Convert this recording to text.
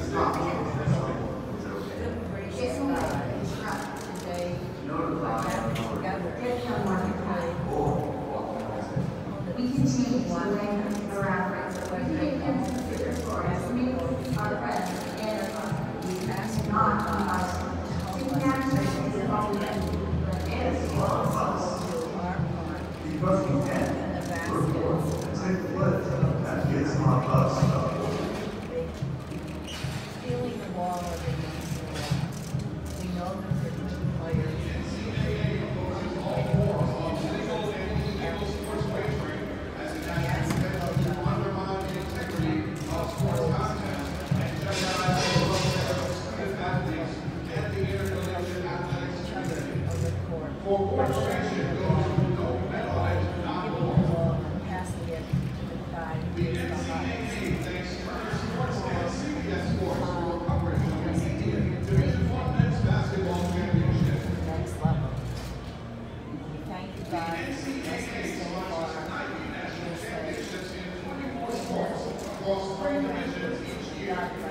We can change one around right so when we can consider for us, me, our friends, and our class, not on us. We naturally is all we can do, but it's all of us. Because we can, we're poor, and take the lift, that gets on us. Feeling the wall of the next. We know that they're good players. Yeah.